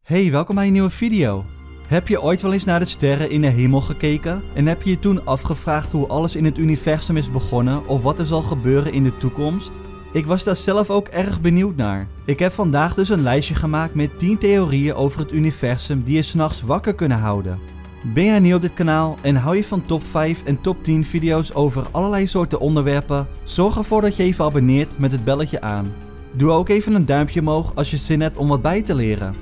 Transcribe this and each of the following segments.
Hey, welkom bij een nieuwe video. Heb je ooit wel eens naar de sterren in de hemel gekeken? En heb je je toen afgevraagd hoe alles in het universum is begonnen of wat er zal gebeuren in de toekomst? Ik was daar zelf ook erg benieuwd naar. Ik heb vandaag dus een lijstje gemaakt met 10 theorieën over het universum die je 's nachts wakker kunnen houden. Ben jij nieuw op dit kanaal en hou je van top 5 en top 10 video's over allerlei soorten onderwerpen? Zorg ervoor dat je even abonneert met het belletje aan. Doe ook even een duimpje omhoog als je zin hebt om wat bij te leren.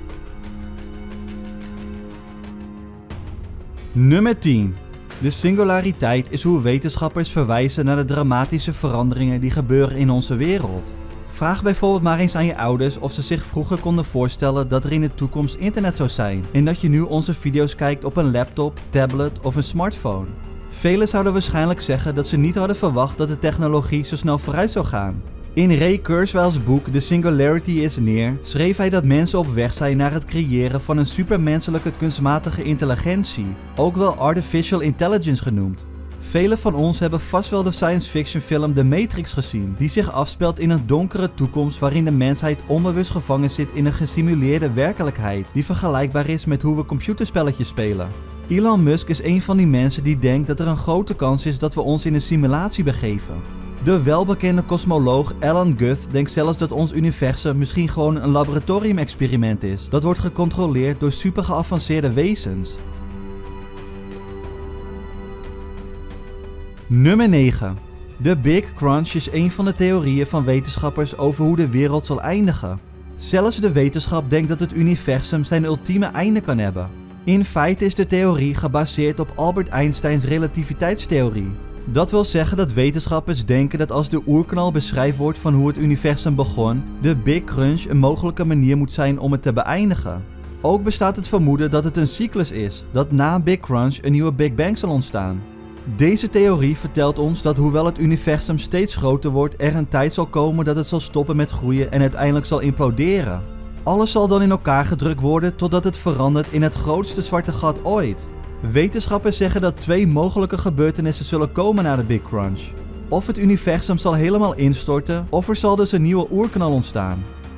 Nummer 10. De singulariteit is hoe wetenschappers verwijzen naar de dramatische veranderingen die gebeuren in onze wereld. Vraag bijvoorbeeld maar eens aan je ouders of ze zich vroeger konden voorstellen dat er in de toekomst internet zou zijn en dat je nu onze video's kijkt op een laptop, tablet of een smartphone. Velen zouden waarschijnlijk zeggen dat ze niet hadden verwacht dat de technologie zo snel vooruit zou gaan. In Ray Kurzweil's boek The Singularity is Near schreef hij dat mensen op weg zijn naar het creëren van een supermenselijke kunstmatige intelligentie, ook wel artificial intelligence genoemd. Velen van ons hebben vast wel de science fiction film The Matrix gezien, die zich afspeelt in een donkere toekomst waarin de mensheid onbewust gevangen zit in een gesimuleerde werkelijkheid die vergelijkbaar is met hoe we computerspelletjes spelen. Elon Musk is een van die mensen die denkt dat er een grote kans is dat we ons in een simulatie begeven. De welbekende kosmoloog Alan Guth denkt zelfs dat ons universum misschien gewoon een laboratoriumexperiment is dat wordt gecontroleerd door super geavanceerde wezens. Nummer 9. De Big Crunch is een van de theorieën van wetenschappers over hoe de wereld zal eindigen. Zelfs de wetenschap denkt dat het universum zijn ultieme einde kan hebben. In feite is de theorie gebaseerd op Albert Einsteins relativiteitstheorie. Dat wil zeggen dat wetenschappers denken dat als de oerknal beschrijft wordt van hoe het universum begon, de Big Crunch een mogelijke manier moet zijn om het te beëindigen. Ook bestaat het vermoeden dat het een cyclus is, dat na Big Crunch een nieuwe Big Bang zal ontstaan. Deze theorie vertelt ons dat hoewel het universum steeds groter wordt, er een tijd zal komen dat het zal stoppen met groeien en uiteindelijk zal imploderen. Alles zal dan in elkaar gedrukt worden totdat het verandert in het grootste zwarte gat ooit. Wetenschappers zeggen dat 2 mogelijke gebeurtenissen zullen komen na de Big Crunch. Of het universum zal helemaal instorten, of er zal dus een nieuwe oerknal ontstaan.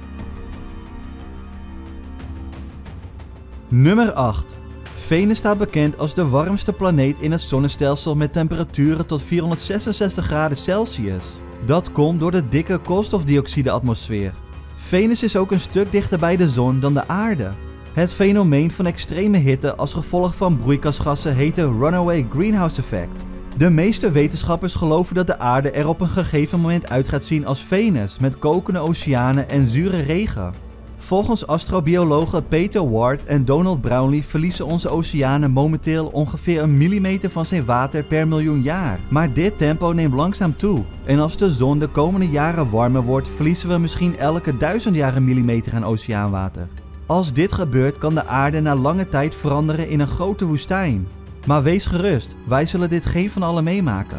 Nummer 8. Venus staat bekend als de warmste planeet in het zonnestelsel met temperaturen tot 466 graden Celsius. Dat komt door de dikke koolstofdioxide-atmosfeer. Venus is ook een stuk dichter bij de zon dan de aarde. Het fenomeen van extreme hitte als gevolg van broeikasgassen heet de runaway greenhouse effect. De meeste wetenschappers geloven dat de aarde er op een gegeven moment uit gaat zien als Venus, met kokende oceanen en zure regen. Volgens astrobiologen Peter Ward en Donald Brownlee verliezen onze oceanen momenteel ongeveer 1 millimeter van zijn water per miljoen jaar. Maar dit tempo neemt langzaam toe. En als de zon de komende jaren warmer wordt, verliezen we misschien elke 1000 jaar 1 millimeter aan oceaanwater. Als dit gebeurt, kan de aarde na lange tijd veranderen in een grote woestijn. Maar wees gerust, wij zullen dit geen van allen meemaken.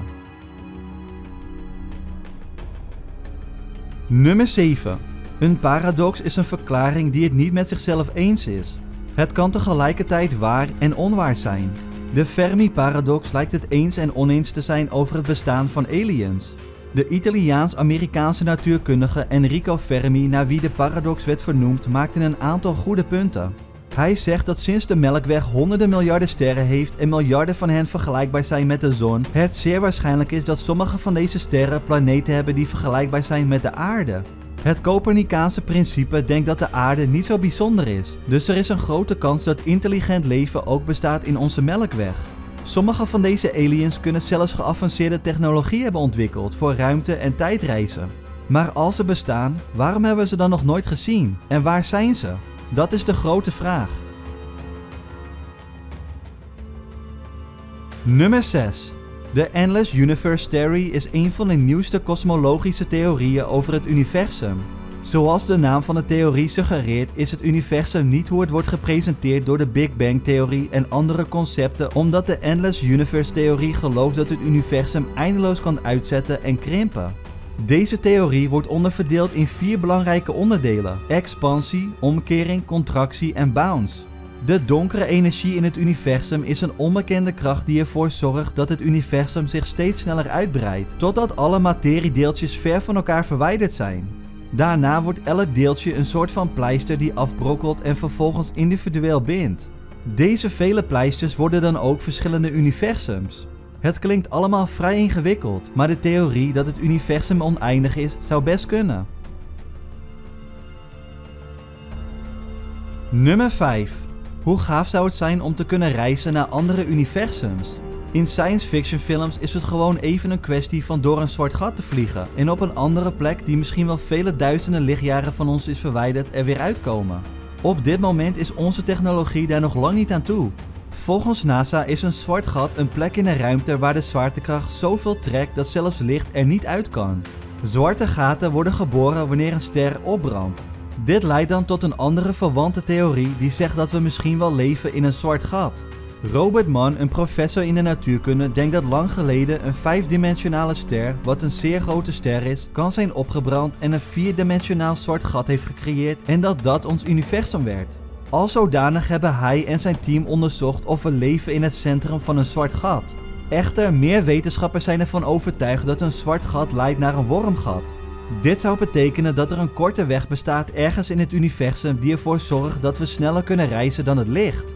Nummer 7. Een paradox is een verklaring die het niet met zichzelf eens is. Het kan tegelijkertijd waar en onwaar zijn. De Fermi-paradox lijkt het eens en oneens te zijn over het bestaan van aliens. De Italiaans-Amerikaanse natuurkundige Enrico Fermi, naar wie de paradox werd vernoemd, maakte een aantal goede punten. Hij zegt dat sinds de Melkweg honderden miljarden sterren heeft en miljarden van hen vergelijkbaar zijn met de zon, het zeer waarschijnlijk is dat sommige van deze sterren planeten hebben die vergelijkbaar zijn met de aarde. Het Copernicaanse principe denkt dat de aarde niet zo bijzonder is, dus er is een grote kans dat intelligent leven ook bestaat in onze Melkweg. Sommige van deze aliens kunnen zelfs geavanceerde technologie hebben ontwikkeld voor ruimte- en tijdreizen. Maar als ze bestaan, waarom hebben we ze dan nog nooit gezien? En waar zijn ze? Dat is de grote vraag. Nummer 6. De Endless Universe Theory is een van de nieuwste kosmologische theorieën over het universum. Zoals de naam van de theorie suggereert, is het universum niet hoe het wordt gepresenteerd door de Big Bang theorie en andere concepten, omdat de Endless Universe theorie gelooft dat het universum eindeloos kan uitzetten en krimpen. Deze theorie wordt onderverdeeld in 4 belangrijke onderdelen: expansie, omkering, contractie en bounce. De donkere energie in het universum is een onbekende kracht die ervoor zorgt dat het universum zich steeds sneller uitbreidt, totdat alle materiedeeltjes ver van elkaar verwijderd zijn. Daarna wordt elk deeltje een soort van pleister die afbrokkelt en vervolgens individueel bindt. Deze vele pleisters worden dan ook verschillende universums. Het klinkt allemaal vrij ingewikkeld, maar de theorie dat het universum oneindig is, zou best kunnen. Nummer 5. Hoe gaaf zou het zijn om te kunnen reizen naar andere universums? In science fiction films is het gewoon even een kwestie van door een zwart gat te vliegen en op een andere plek die misschien wel vele duizenden lichtjaren van ons is verwijderd er weer uitkomen. Op dit moment is onze technologie daar nog lang niet aan toe. Volgens NASA is een zwart gat een plek in de ruimte waar de zwaartekracht zoveel trekt dat zelfs licht er niet uit kan. Zwarte gaten worden geboren wanneer een ster opbrandt. Dit leidt dan tot een andere verwante theorie die zegt dat we misschien wel leven in een zwart gat. Robert Mann, een professor in de natuurkunde, denkt dat lang geleden een 5-dimensionale ster, wat een zeer grote ster is, kan zijn opgebrand en een 4-dimensionaal zwart gat heeft gecreëerd en dat dat ons universum werd. Als zodanig hebben hij en zijn team onderzocht of we leven in het centrum van een zwart gat. Echter, meer wetenschappers zijn ervan overtuigd dat een zwart gat leidt naar een wormgat. Dit zou betekenen dat er een korte weg bestaat ergens in het universum die ervoor zorgt dat we sneller kunnen reizen dan het licht.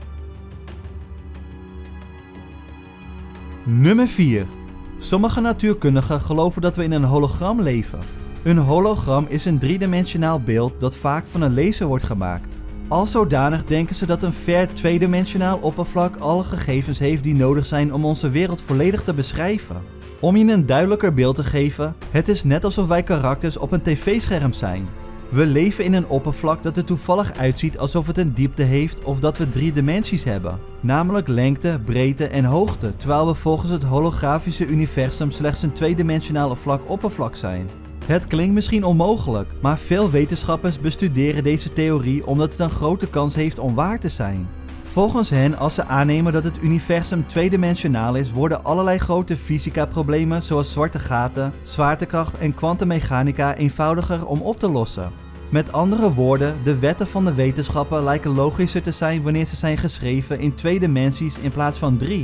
Nummer 4. Sommige natuurkundigen geloven dat we in een hologram leven. Een hologram is een driedimensionaal beeld dat vaak van een laser wordt gemaakt. Als zodanig denken ze dat een ver tweedimensionaal oppervlak alle gegevens heeft die nodig zijn om onze wereld volledig te beschrijven. Om je een duidelijker beeld te geven, het is net alsof wij karakters op een tv-scherm zijn. We leven in een oppervlak dat er toevallig uitziet alsof het een diepte heeft of dat we 3 dimensies hebben. Namelijk lengte, breedte en hoogte, terwijl we volgens het holografische universum slechts een tweedimensionale vlak oppervlak zijn. Het klinkt misschien onmogelijk, maar veel wetenschappers bestuderen deze theorie omdat het een grote kans heeft om waar te zijn. Volgens hen, als ze aannemen dat het universum tweedimensionaal is, worden allerlei grote fysica-problemen zoals zwarte gaten, zwaartekracht en kwantummechanica eenvoudiger om op te lossen. Met andere woorden, de wetten van de wetenschappen lijken logischer te zijn wanneer ze zijn geschreven in 2 dimensies in plaats van 3.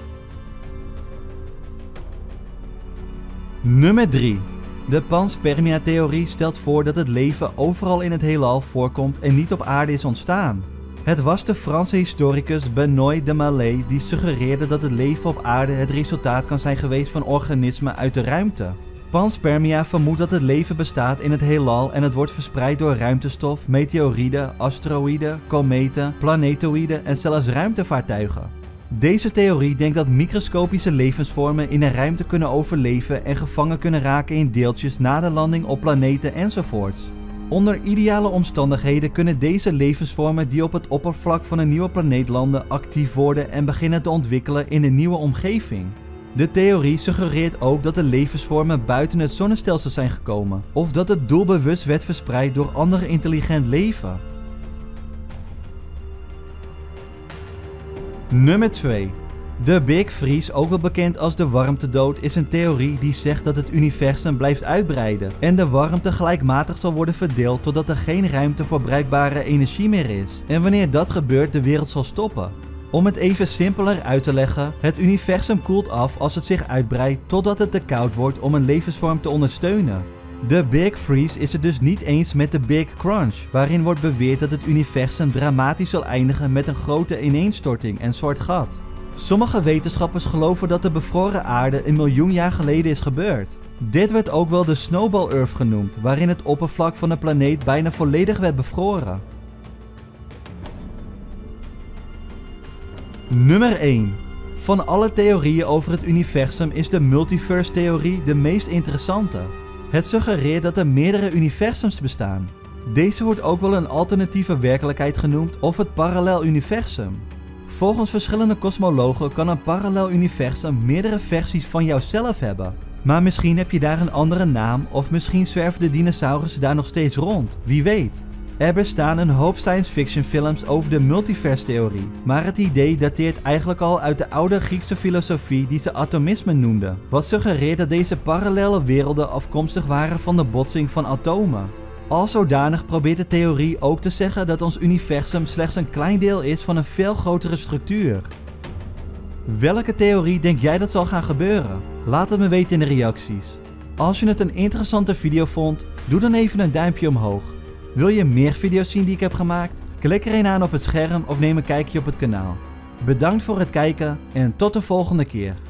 Nummer 3. De panspermia-theorie stelt voor dat het leven overal in het heelal voorkomt en niet op aarde is ontstaan. Het was de Franse historicus Benoît de Maillet die suggereerde dat het leven op aarde het resultaat kan zijn geweest van organismen uit de ruimte. Panspermia vermoedt dat het leven bestaat in het heelal en het wordt verspreid door ruimtestof, meteorieden, asteroïden, kometen, planetoïden en zelfs ruimtevaartuigen. Deze theorie denkt dat microscopische levensvormen in de ruimte kunnen overleven en gevangen kunnen raken in deeltjes na de landing op planeten enzovoorts. Onder ideale omstandigheden kunnen deze levensvormen die op het oppervlak van een nieuwe planeet landen actief worden en beginnen te ontwikkelen in een nieuwe omgeving. De theorie suggereert ook dat de levensvormen buiten het zonnestelsel zijn gekomen, of dat het doelbewust werd verspreid door ander intelligent leven. Nummer 2. De Big Freeze, ook wel bekend als de warmtedood, is een theorie die zegt dat het universum blijft uitbreiden en de warmte gelijkmatig zal worden verdeeld totdat er geen ruimte voor bruikbare energie meer is. En wanneer dat gebeurt, de wereld zal stoppen. Om het even simpeler uit te leggen, het universum koelt af als het zich uitbreidt totdat het te koud wordt om een levensvorm te ondersteunen. De Big Freeze is het dus niet eens met de Big Crunch, waarin wordt beweerd dat het universum dramatisch zal eindigen met een grote ineenstorting en zwart gat. Sommige wetenschappers geloven dat de bevroren aarde 1 miljoen jaar geleden is gebeurd. Dit werd ook wel de Snowball Earth genoemd, waarin het oppervlak van de planeet bijna volledig werd bevroren. Nummer 1. Van alle theorieën over het universum is de multiverse-theorie de meest interessante. Het suggereert dat er meerdere universums bestaan. Deze wordt ook wel een alternatieve werkelijkheid genoemd of het parallel universum. Volgens verschillende kosmologen kan een parallel universum meerdere versies van jouzelf hebben. Maar misschien heb je daar een andere naam of misschien zwerven de dinosaurussen daar nog steeds rond, wie weet. Er bestaan een hoop science fiction films over de multiverse-theorie, maar het idee dateert eigenlijk al uit de oude Griekse filosofie die ze atomisme noemden, wat suggereert dat deze parallele werelden afkomstig waren van de botsing van atomen. Als zodanig probeert de theorie ook te zeggen dat ons universum slechts een klein deel is van een veel grotere structuur. Welke theorie denk jij dat zal gaan gebeuren? Laat het me weten in de reacties. Als je het een interessante video vond, Doe dan even een duimpje omhoog. Wil je meer video's zien die ik heb gemaakt? Klik er een aan op het scherm of neem een kijkje op het kanaal. Bedankt voor het kijken en tot de volgende keer.